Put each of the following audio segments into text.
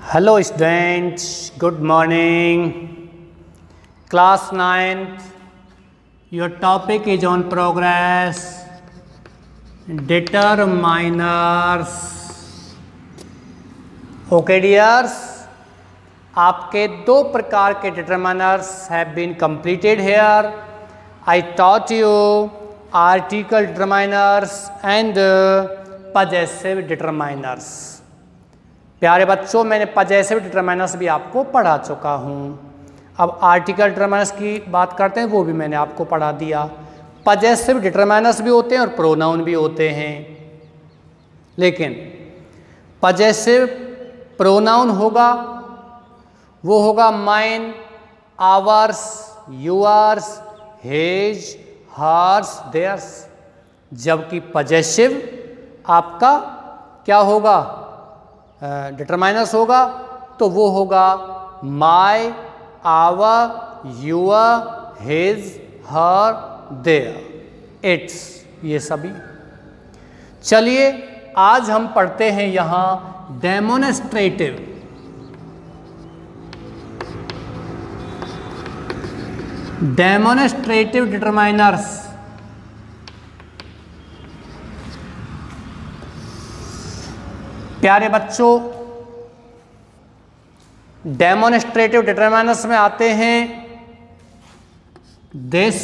Hello students, good morning. Class 9th, your topic is on progress, determiners. Okay dears, आपके दो प्रकार के determiners have been completed here. I taught you article determiners and possessive determiners. प्यारे बच्चों, मैंने possessive determiners भी आपको पढ़ा चुका हूँ। अब आर्टिकल डिटरमाइनर्स की बात करते हैं, वो भी मैंने आपको पढ़ा दिया। पजेसिव डिटरमाइनर्स भी होते हैं और प्रोनाउन भी होते हैं, लेकिन पजेसिव प्रोनाउन होगा वो होगा mine, ours, yours, his, hers, theirs. जबकि पजेसिव आपका क्या होगा, डिटरमाइनर्स होगा, तो वो होगा my, our, your, his, her, their, its, ये सभी। चलिए आज हम पढ़ते हैं यहां डेमोन्स्ट्रेटिव। Demonstrative determiners. प्यारे बच्चों, डेमोन्स्ट्रेटिव डिटरमाइनर्स में आते हैं दिस,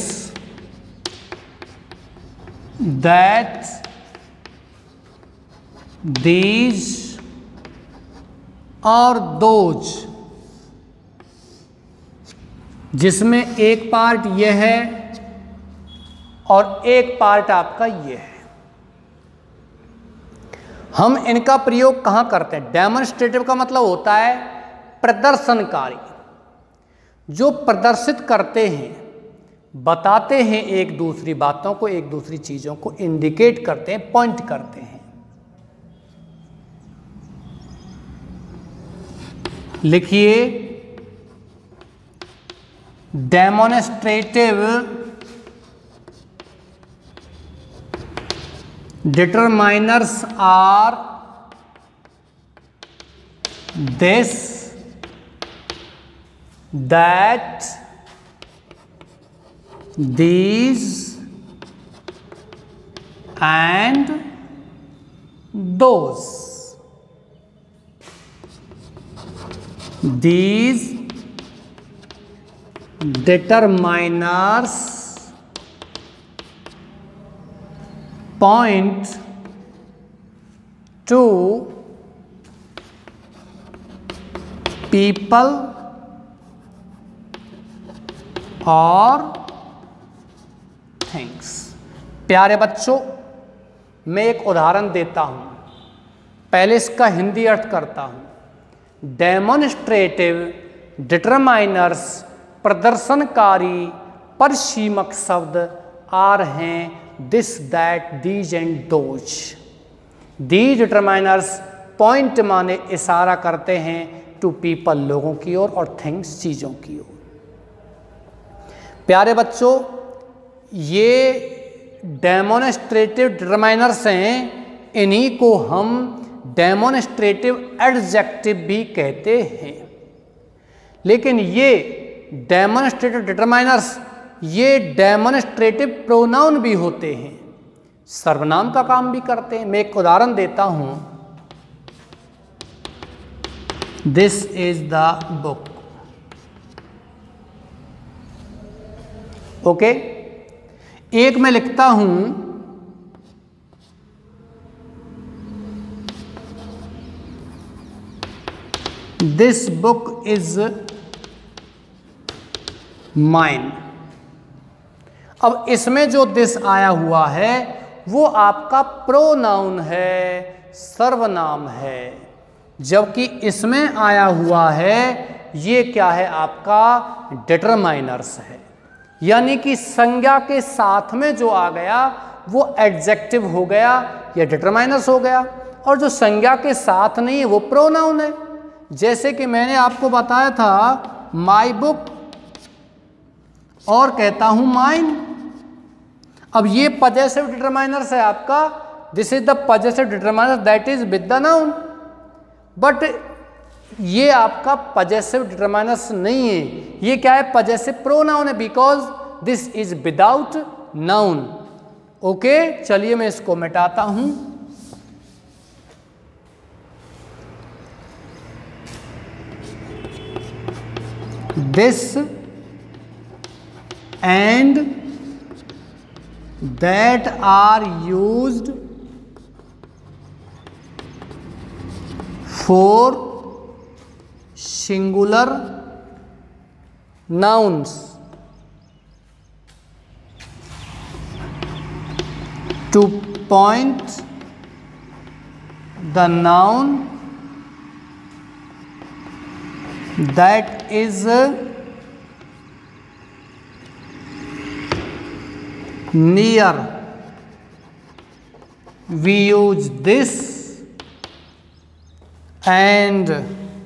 दैट, दीज और दोज, जिसमें एक पार्ट यह है और एक पार्ट आपका यह है। हम इनका प्रयोग कहाँ करते हैं? डेमोन्स्ट्रेटिव का मतलब होता है प्रदर्शनकारी, जो प्रदर्शित करते हैं, बताते हैं एक दूसरी बातों को, एक दूसरी चीज़ों को इंडिकेट करते हैं, पॉइंट करते हैं। लिखिए, demonstrative determiners are this, that, these and those. These determiners point to people or things। प्यारे बच्चों, मैं एक उदाहरण देता हूं, पहले इसका हिंदी अर्थ करता हूं। डेमोन्स्ट्रेटिव डिटरमाइनर्स प्रदर्शनकारी परिसीमक शब्द आ रहे हैं this, that, these and those। These determiners point माने इशारा करते हैं to people, लोगों की ओर, और things, चीज़ों की ओर। प्यारे बच्चों, ये डेमोन्स्ट्रेटिव डिटरमाइनर्स हैं, इन्हीं को हम डेमोन्स्ट्रेटिव एडजेक्टिव भी कहते हैं। लेकिन ये डेमोन्स्ट्रेटिव डिटरमाइनर्स, ये डेमोन्स्ट्रेटिव प्रोनाउन भी होते हैं, सर्वनाम का काम भी करते हैं। मैं एक उदाहरण देता हूं, this is the book. Okay, एक मैं लिखता हूं, दिस बुक इज माइन। अब इसमें जो दिस आया हुआ है वो आपका प्रोनाउन है, सर्वनाम है, जबकि इसमें आया हुआ है ये क्या है, आपका डिटरमाइनर्स है। यानी कि संज्ञा के साथ में जो आ गया वो एडजेक्टिव हो गया या डिटरमाइनर्स हो गया, और जो संज्ञा के साथ नहीं है वो प्रोनाउन है। जैसे कि मैंने आपको बताया था माई बुक, और कहता हूं माइन। अब ये पजेसिव डिटरमाइनर्स है आपका, this is the possessive determiner that is with the noun, but ये आपका पजेसिव डिटरमाइनर्स नहीं है, ये क्या है, पजेसिव प्रोनाउन है, because this is without noun. Okay, चलिए मैं इसको मिटाता हूं। This and that are used for singular nouns to point the noun that is near. We use this, and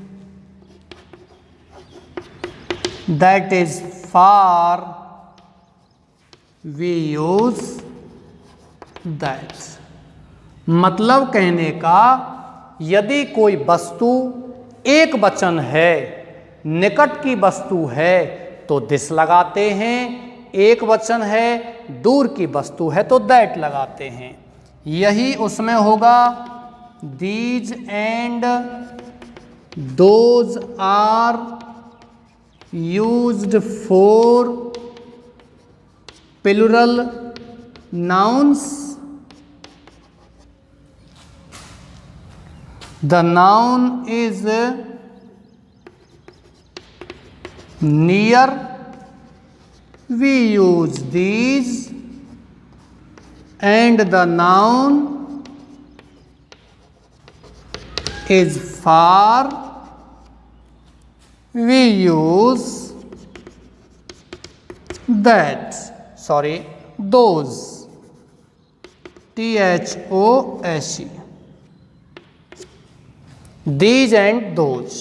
that is far, we use that। मतलब कहने का, यदि कोई वस्तु एक वचन है, निकट की वस्तु है तो दिस लगाते हैं, एक वचन है, दूर की वस्तु है तो दैट लगाते हैं। यही उसमें होगा, these and those are used for plural nouns. The noun is near, we use these, and the noun is far, we use that, sorry, those, THOSE, these and those.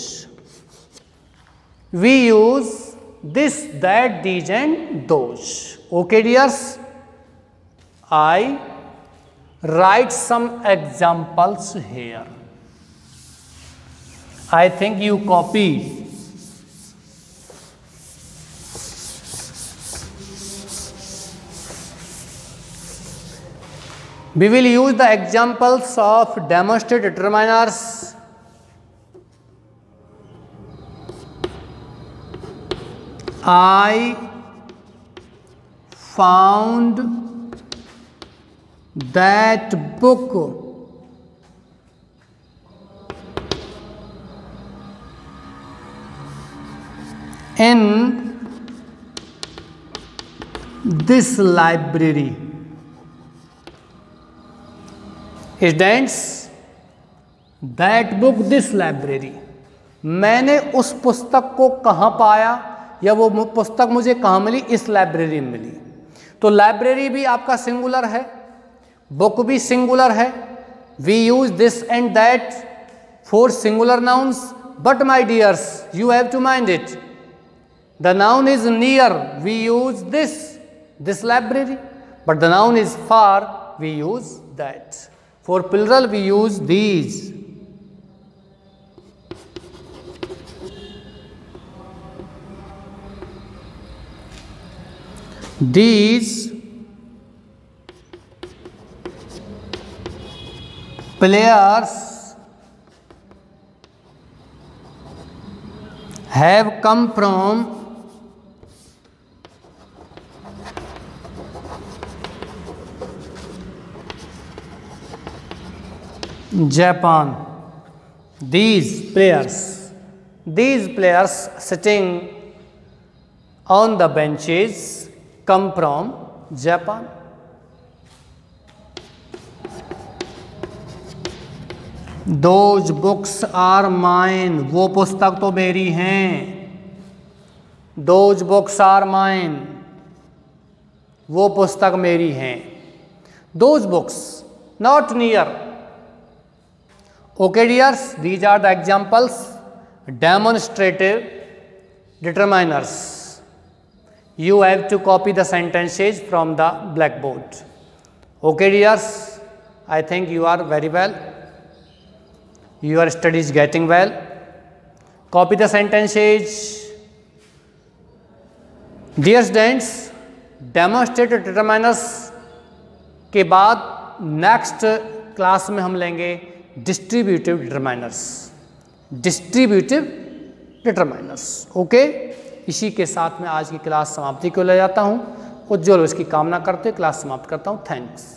We use this, that, these and those. Okay dears, I write some examples here. I think you copy. We will use the examples of demonstrated determiners. I found that book in this library. Students, that book this library, मैंने उस पुस्तक को कहाँ पाया, या वो पुस्तक मुझे कहाँ मिली, इस लाइब्रेरी में मिली। तो लाइब्रेरी भी आपका सिंगुलर है, बुक भी सिंगुलर है। We use this and that for singular nouns, but my dears you have to mind it, the noun is near, we use this library, but the noun is far, we use that. For plural we use these. These players have come from Japan. These players sitting on the benches come from Japan. Those books are mine. वो पुस्तक तो मेरी हैं. Those books are mine. वो पुस्तक मेरी हैं. Those books, not near. Okay dears, these are the examples, demonstrative determiners. You have to copy the sentences from the blackboard. Okay dears, I think you are very well. Your study is getting well. Copy the sentences. Dear students, demonstrate determiners के बाद next class में हम लेंगे distributive determiners. Distributive determiners, okay. इसी के साथ मैं आज की क्लास समाप्ति को ले जाता हूँ। उज्ज्वल इसकी कामना करते क्लास समाप्त करता हूँ। थैंक्स।